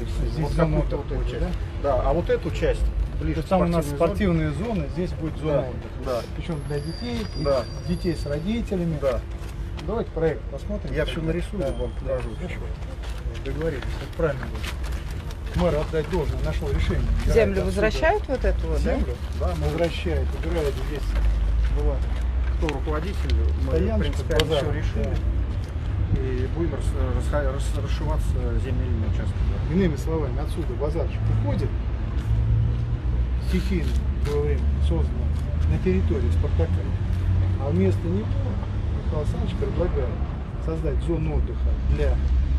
здесь вот зона какую-то отдыха вот будет, эту часть. Да, а вот эту часть ближе к там у нас спортивной спортивные зоны, здесь будет зона отдыха. Да. Причем для детей, Да. детей с родителями. Да. Давайте проект посмотрим. Я все нарисую, да, вам покажу. Хорошо. Договорились, это правильно будет. Мэр отдать должное, нашел решение. Землю возвращают вот эту вот, Землю? Да, мы Возвращает, убирает. Здесь была кто руководитель, мы стояночка, принципиально базар, все решили. да. И будем расшиваться земельными участками. Иными словами, отсюда базарчик уходит, стихийно в свое время создано на территории Спартака. А вместо него Михаил Александрович предлагает создать зону отдыха для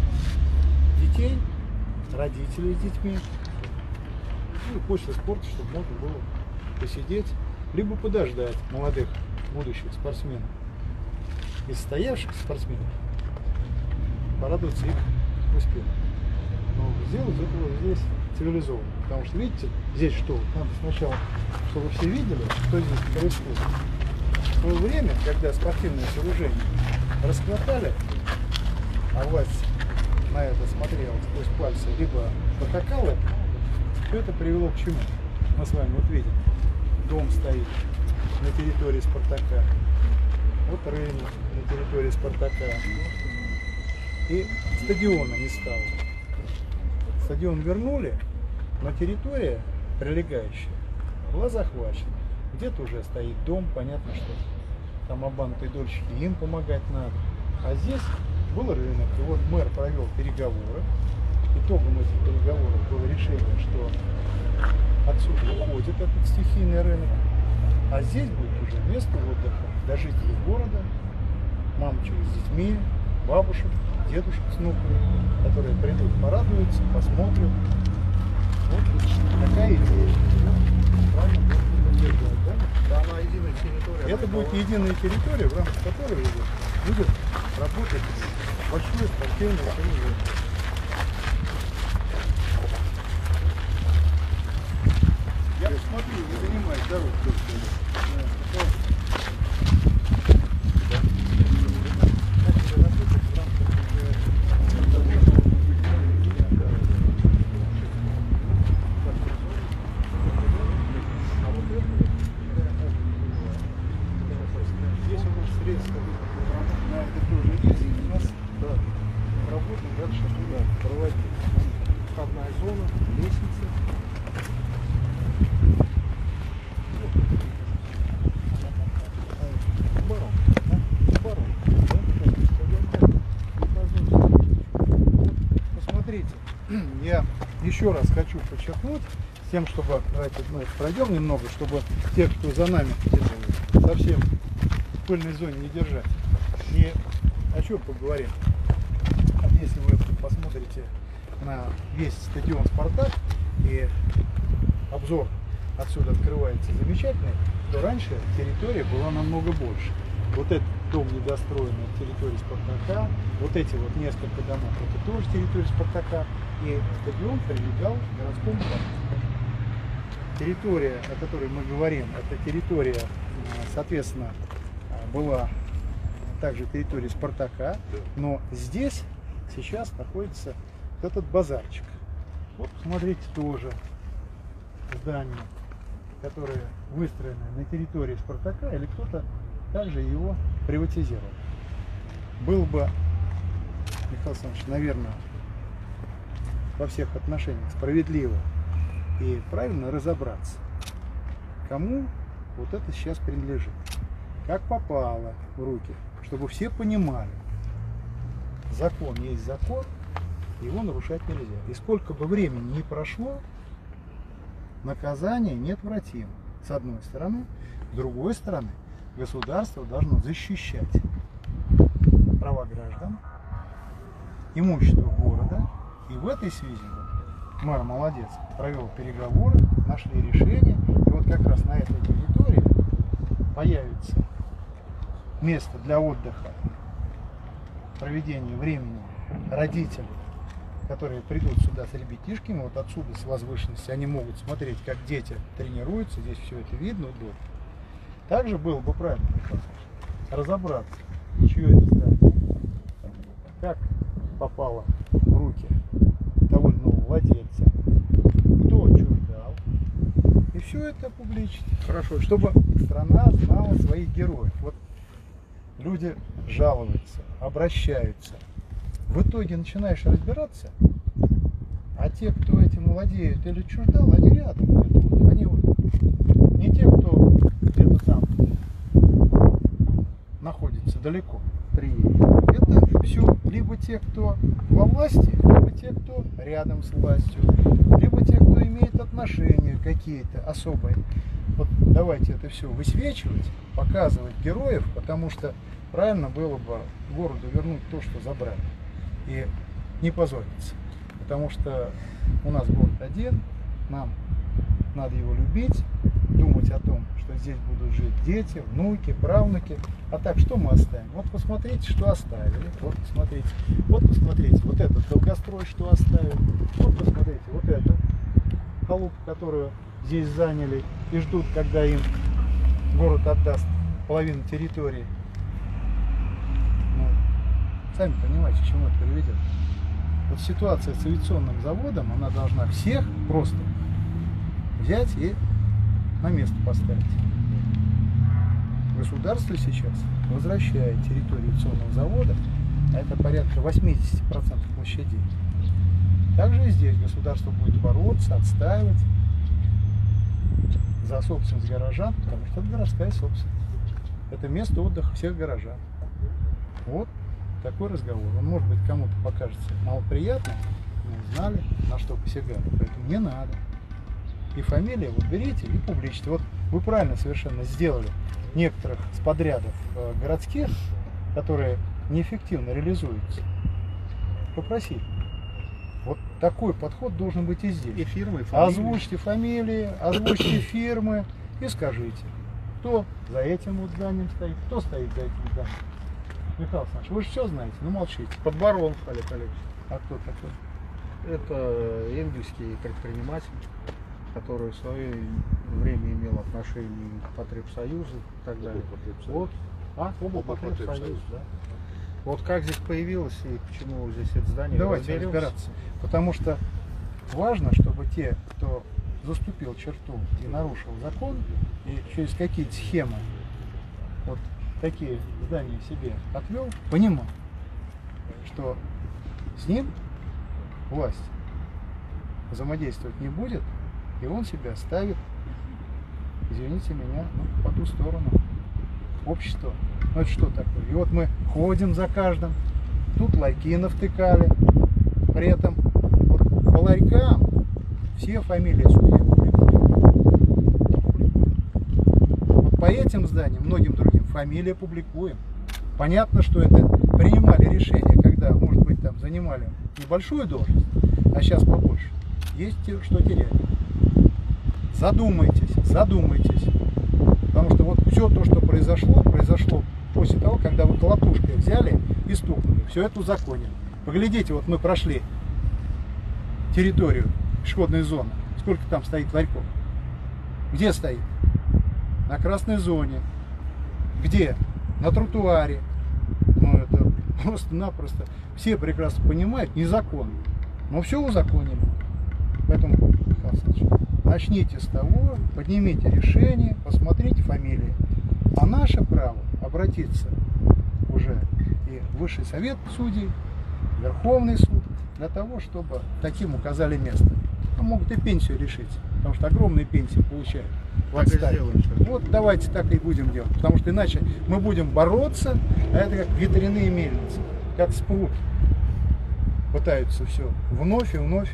детей, родителей с детьми, ну и после спорта, чтобы можно было посидеть, либо подождать молодых будущих спортсменов и состоявшихся спортсменов, порадоваться их успеху. Но сделать этого здесь цивилизованно. Потому что, видите, здесь что? Надо сначала, чтобы все видели, что здесь происходит. В свое время, когда спортивные сооружения расхватали, а власть на это смотрела сквозь пальцы, либо потакала, то это привело к чему? Мы с вами вот видим, дом стоит на территории Спартака, вот рынок на территории Спартака, и стадиона не стало. Стадион вернули, но территория прилегающая была захвачена. Где-то уже стоит дом, понятно, что там обманутые дольщики, им помогать надо. А здесь был рынок, и вот мэр провел переговоры. Итогом этих переговоров было решение, что отсюда уходит этот стихийный рынок, а здесь будет уже место отдыха для жителей города, мамочек с детьми, бабушек, дедушек с внуками, которые придут, порадуются, посмотрят. Вот такая идея. Правильно будет поддерживать, да? Да, она единая территория. Это будет единая территория, в рамках которой будет работать большое спортивное сооружение. Я смотрю, вы занимаетесь дорогой. Здесь у нас средства на это тоже есть. У нас работаем дальше туда проводить. Входная зона, лестница. Посмотрите, я еще раз хочу подчеркнуть, с тем, чтобы, давайте мы пройдем немного, чтобы те, кто за нами, совсем в пыльной зоне не держать. И о чем поговорим? Если вы посмотрите на весь стадион «Спартак» и обзор отсюда открывается замечательный, то раньше территория была намного больше. Вот этот дом недостроенный на территории «Спартака», вот эти вот несколько домов, это тоже территория «Спартака», и стадион прилегал к городскому парку. Территория, о которой мы говорим, это территория, соответственно, была также территория «Спартака», но здесь сейчас находится вот этот базарчик. Вот посмотрите, тоже здание, которое выстроено на территории «Спартака», или кто-то также его приватизировал. Было бы, Михаил Александрович, наверное, во всех отношениях справедливо и правильно разобраться, кому вот это сейчас принадлежит, как попало в руки, чтобы все понимали, закон есть закон, его нарушать нельзя. И сколько бы времени ни прошло, наказание неотвратимо. С одной стороны, с другой стороны, государство должно защищать права граждан, имущество города. И в этой связи мэр молодец, провел переговоры, нашли решение. И вот как раз на этой территории появится место для отдыха, проведения времени родителей, которые придут сюда с ребятишками, вот отсюда с возвышенности, они могут смотреть, как дети тренируются, здесь все это видно, удобно. Также было бы правильно разобраться, чье это здание, как попало в руки того или иного владельца, все это публично. Хорошо, Чтобы страна знала своих героев. Вот люди жалуются, обращаются. В итоге начинаешь разбираться, а те, кто этим владеет или чуждал, они рядом где-то. Вот, они вот, не те, кто где-то там находится далеко. Это все либо те, кто во власти, либо те, кто рядом с властью, либо те, кто имеет отношения какие-то особые. Вот давайте это все высвечивать, показывать героев, потому что правильно было бы городу вернуть то, что забрали, и не позориться. Потому что у нас город один, нам надо его любить, думать о том, что здесь будут жить дети, внуки, правнуки. А так, что мы оставим? Вот посмотрите, что оставили. Вот посмотрите. Вот посмотрите, вот этот долгострой, что оставили. Вот посмотрите, вот это халупу, которую здесь заняли и ждут, когда им город отдаст половину территории. Ну, сами понимаете, к чему это приведет. Вот ситуация с авиационным заводом, она должна всех просто взять и на место поставить. Государство сейчас возвращает территорию авиационного завода, а это порядка 80% площадей. Также и здесь государство будет бороться, отстаивать за собственность горожан, потому что это городская собственность. Это место отдыха всех горожан. Вот такой разговор. Он, может быть, кому-то покажется малоприятным, но знали, на что посягали. Поэтому не надо. И фамилии вот берите и публичьте. Вот вы правильно совершенно сделали некоторых с подрядов городских, которые неэффективно реализуются. Попросите. Вот такой подход должен быть и здесь. И фирмы, и фамилии. Озвучьте фамилии, озвучьте фирмы и скажите, кто за этим вот зданием стоит, кто стоит за этим зданием. Михаил Александрович, вы же все знаете, ну молчите. Подборонов Олег Олегович. А кто такой? Это энгельский предприниматель, который в свое время имел отношение к Потребсоюзу и так далее. Вот, Потребсоюз, да. Вот как здесь появилось и почему здесь это здание. Давайте разбираться. Потому что важно, чтобы те, кто заступил черту и нарушил закон, и через какие-то схемы вот такие здания себе отвел, понимал, что с ним власть взаимодействовать не будет, и он себя ставит, извините меня, ну, по ту сторону общества. Ну это что такое? И вот мы ходим за каждым, тут ларьки навтыкали, при этом вот по ларькам все фамилии судей публикуем. Вот по этим зданиям, многим другим, фамилии публикуем. Понятно, что это принимали решение, когда, может быть, там занимали небольшую должность, а сейчас побольше. Есть что терять. Задумайтесь, задумайтесь. Потому что вот все то, что произошло после того, когда вы колотушкой взяли и стукнули. Все это узаконили. Поглядите, вот мы прошли территорию пешеходной зоны. Сколько там стоит ларьков? Где стоит? На красной зоне. Где? На тротуаре. Ну это просто-напросто. Все прекрасно понимают, незаконно. Но все узаконили. Поэтому, Михаил Александрович, начните с того, поднимите решение, посмотрите фамилии. А наше право обратиться уже и в Высший совет судей, Верховный суд, для того, чтобы таким указали место. А могут и пенсию решить, потому что огромные пенсии получают. Вот давайте так и будем делать, потому что иначе мы будем бороться, а это как ветряные мельницы, как спрут. Пытаются все вновь и вновь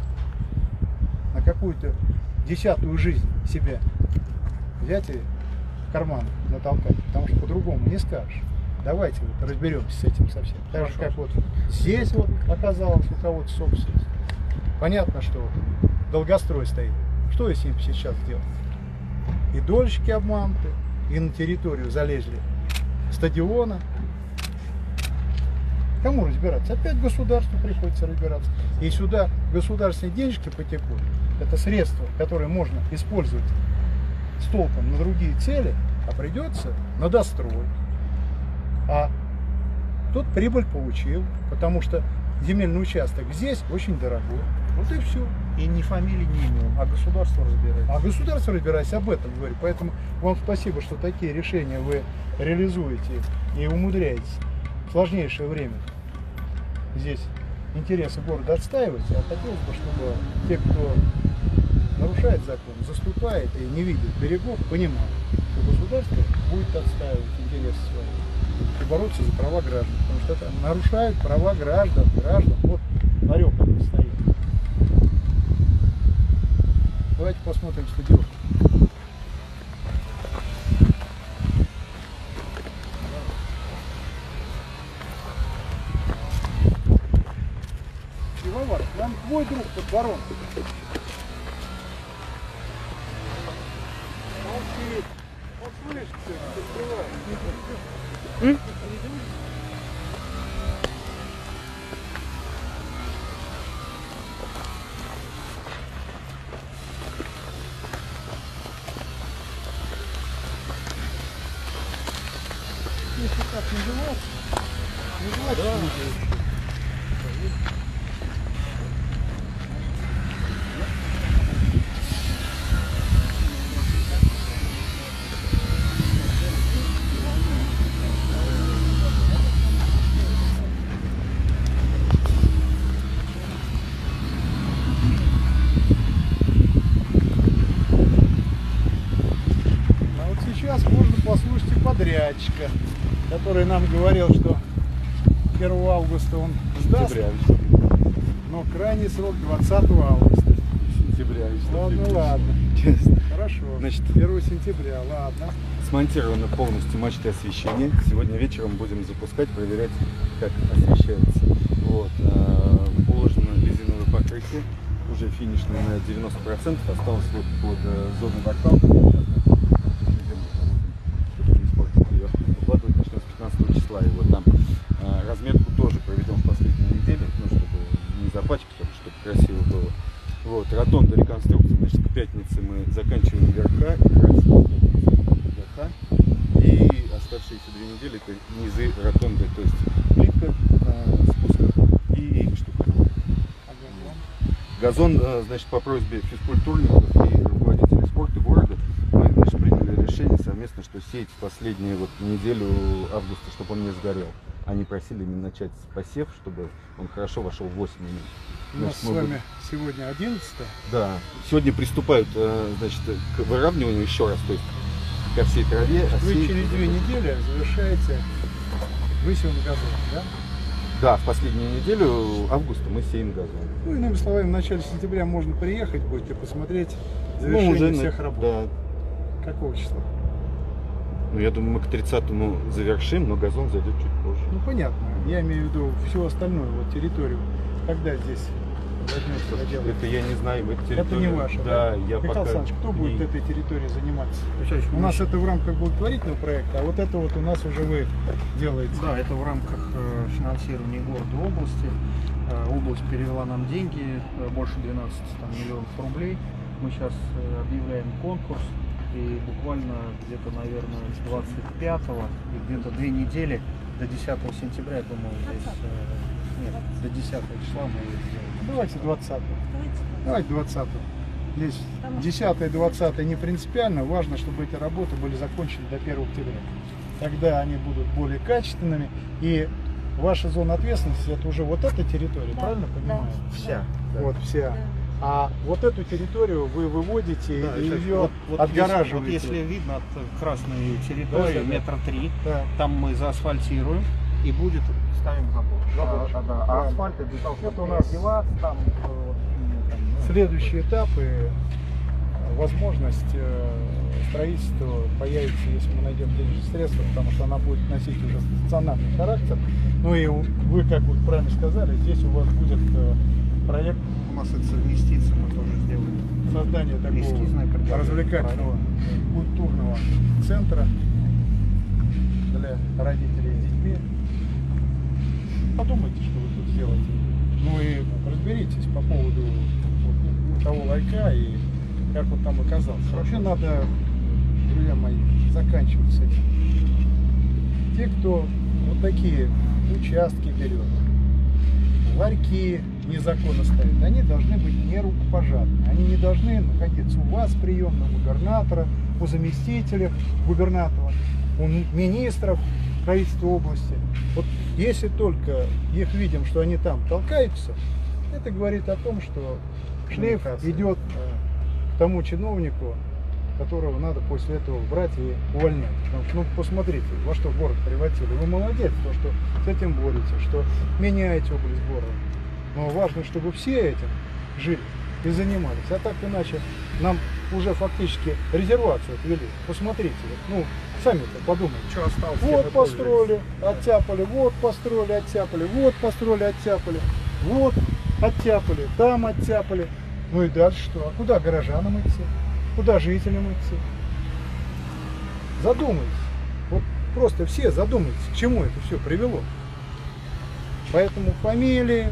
на какую-то десятую жизнь себя взять и в карман натолкать, потому что по-другому не скажешь. Давайте вот разберемся с этим совсем. Так же, как вот здесь вот оказалось у кого-то собственность. Понятно, что вот долгострой стоит. Что с ним сейчас делать? И дольщики обмануты, и на территорию залезли стадиона. Кому разбираться? Опять государству приходится разбираться. И сюда государственные денежки потекут. Это средства, которые можно использовать с толком на другие цели, а придется на дострой. А тот прибыль получил, потому что земельный участок здесь очень дорогой. Вот и все. И ни фамилии, ни имен, а государство разбирается. А государство разбирается, об этом говорю. Поэтому вам спасибо, что такие решения вы реализуете и умудряетесь в сложнейшее время здесь интересы города отстаивать. А хотелось бы, чтобы те, кто нарушает закон, заступает и не видит берегов, понимал, что государство будет отстаивать интересы свои и бороться за права граждан. Потому что это нарушают права граждан. Вот ларек этот стоит. Давайте посмотрим стадион. Пивовар, нам твой друг под барон. Он сидит. Он слышит все, открывает. Если так не желать, да. А вот сейчас можно послушать и подрядчика, который нам говорил, что 1 августа он сдаст, но крайний срок 20 августа. Сентября. Ладно. Честно. Хорошо. Значит, 1 сентября, ладно. смонтировано полностью мачты освещения. Сегодня вечером будем запускать, проверять, как освещается. Вот. Уложено резиновое покрытие, уже финишное на 90%. Осталось вот под зоной вокзала. Укладывать начнем с 15 числа. И вот там разметку тоже проведем в последней неделе, ну, чтобы не запачкать, чтобы красиво было. Вот, ротонда реконструкции, значит, к пятнице мы заканчиваем верха, верха, и оставшиеся 2 недели это низы ротонды, то есть плитка, спуск и штукатурка. Газон, значит, по просьбе физкультурников и руководителей спорта города мы, значит, приняли решение совместно, что сеять в последнюю вот неделю августа, чтобы он не сгорел. Они просили именно начать посев, чтобы он хорошо вошел в 8 минут. У нас с вами сегодня 11. Да. Сегодня приступают, значит, к выравниванию еще раз, то есть ко всей траве. Вы через 2 недели завершаете высевом газона, да? Да, в последнюю неделю августа мы сеем газон. Ну, иными словами, в начале сентября можно приехать будет и посмотреть завершение уже всех работ. Да. Какого числа? Ну, я думаю, мы к 30-му завершим, но газон зайдет чуть позже. Ну, понятно. Я имею в виду всю остальную вот территорию. Когда здесь возьмется доделать? Это я не знаю, это территория. Это не ваша, да? Я Михаил пока Александрович, кто будет не... этой территорией заниматься? У нас это в рамках благотворительного проекта, а вот это вот у нас уже вы делаете. Да, это в рамках финансирования города и области. Область перевела нам деньги, больше 12 миллионов рублей. Мы сейчас объявляем конкурс. И буквально где-то, наверное, 25-го и где-то 2 недели до 10 сентября, я думаю, здесь, нет, до 10 числа мы сделаем. Давайте 20-го. Давайте 20-го. Здесь 10 и 20 не принципиально, важно, чтобы эти работы были закончены до 1 октября. Тогда они будут более качественными, и ваша зона ответственности это уже вот эта территория, Да, правильно понимаю? да. Вся. Вот вся. Да. А вот эту территорию вы выводите Да, и сейчас ее вот отгораживаете. Вот если видно от красной территории, Да. метра 3, Да. там мы заасфальтируем и будет ставим забор. Забор. Да. А асфальт это для того, Это чтобы у нас деваться, там, Следующий этап и возможность строительства появится, если мы найдем денежные средства, потому что она будет носить уже стационарный характер. Ну и вы, как вы правильно сказали, здесь у вас будет проект у нас это совместится, мы тоже сделаем. создания Эскизное такого предложение. развлекательного культурного центра для родителей с детьми. Подумайте, что вы тут сделаете. Ну и разберитесь по поводу вот того ларька и как он там оказался. Вообще надо, друзья мои, заканчивать с этим. Те, кто вот такие участки берет, ларьки, незаконно ставят, они должны быть не рукопожатны. Они не должны находиться у вас, приемного губернатора, у заместителя губернатора, у министров правительства области. Вот если только их видим, что они там толкаются, это говорит о том, что шлейф идет к тому чиновнику, которого надо после этого брать и увольнять. Потому что, ну, посмотрите, во что город превратили. Вы молодец, то, что с этим боретесь, что меняете область города. Но важно, чтобы все этим жили и занимались. А так иначе нам уже фактически резервацию отвели. Посмотрите, ну, сами-то подумайте. Что осталось? Вот построили, оттяпали, вот построили, оттяпали, вот построили, оттяпали, вот оттяпали, там оттяпали. Ну и дальше что? А куда горожанам идти? Куда жителям идти? Задумайтесь. Вот просто все задумайтесь, к чему это все привело. Поэтому фамилии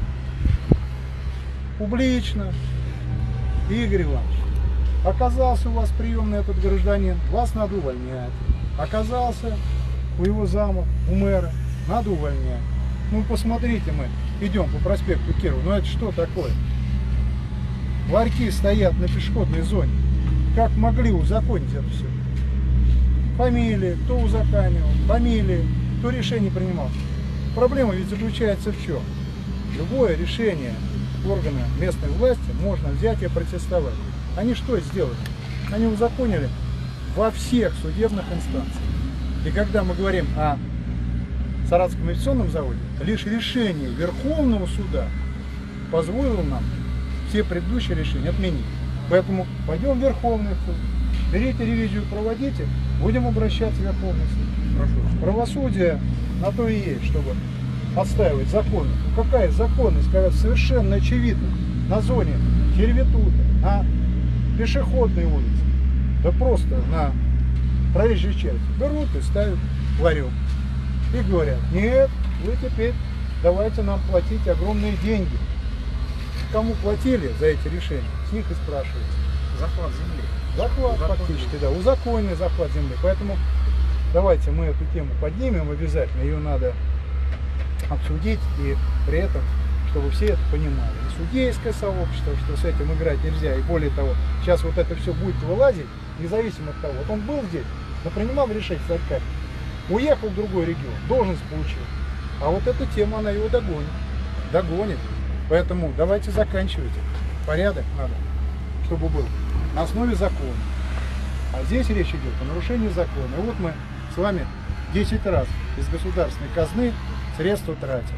публично. Игорь Иванович, оказался у вас приемный этот гражданин, вас надо увольнять. Оказался у его зама, у мэра, надо увольнять. Ну посмотрите, мы идем по проспекту Кирова, ну это что такое? Ларьки стоят на пешеходной зоне. Как могли узаконить это все? Фамилии, кто узаконивал, фамилии, кто решение принимал. Проблема ведь заключается в чем? Любое решение органа местной власти можно взять и протестовать. Они что сделали? Они узаконили во всех судебных инстанциях. И когда мы говорим о Саратовском авиационном заводе, лишь решение Верховного суда позволило нам все предыдущие решения отменить. Поэтому пойдем в Верховный суд, берите ревизию, проводите, будем обращаться в Верховный суд. Прошу. Правосудие на то и есть, чтобы отстаивать законы. Ну какая законность, когда совершенно очевидно на зоне сервитута, на пешеходной улице, да просто на проезжей части берут и ставят ларек. И говорят, нет, вы теперь давайте нам платить огромные деньги. Кому платили за эти решения, с них и спрашивается. Захват земли. Захват фактически, да, узаконенный захват земли. Поэтому давайте мы эту тему поднимем обязательно, ее надо обсудить, и при этом, чтобы все это понимали. И судейское сообщество, что с этим играть нельзя, и более того, сейчас вот это все будет вылазить, независимо от того, вот он был здесь, но принимал решение стать камерой, уехал в другой регион, должность получил, а вот эта тема, она его догонит. Поэтому давайте заканчивать. Порядок надо, чтобы был на основе закона. А здесь речь идет о нарушении закона. И вот мы с вами 10 раз из государственной казны средства тратим.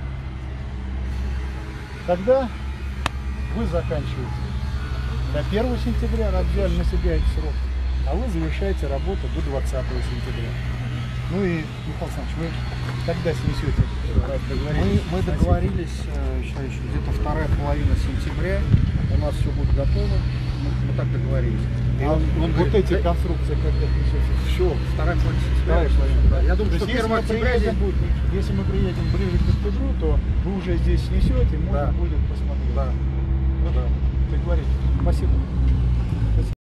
Тогда вы заканчиваете до 1 сентября, взяли на себя эти сроки, а вы завершаете работу до 20 сентября. Ну и, Михаил Александрович, вы когда снесете? Мы договорились, еще где-то вторая половина сентября, у нас все будет готово, мы так договорились. И А он вот говорит, эти конструкции когда снесете? все, вторая половина сентября. Да. Я думаю, То что есть, 1 октября здесь будет. если мы приедем ближе к октябрю, то вы уже здесь снесете, можно Да. будет посмотреть. Да. Ну да. Ты говоришь. Спасибо.